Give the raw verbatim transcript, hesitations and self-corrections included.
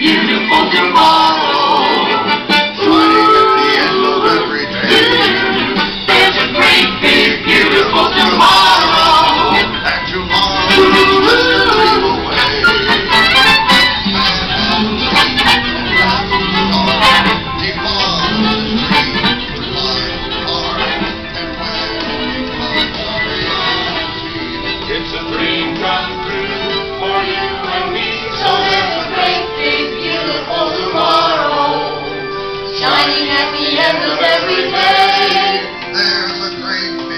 beautiful tomorrow. Shining at the end of every day. There's a great big beautiful tomorrow. And tomorrow let's get dream away. Deep on the street, life hard, and when it comes a reality, It's a dream come true for you and me. So there's a great big beautiful tomorrow, shining at the end of every day. there's a great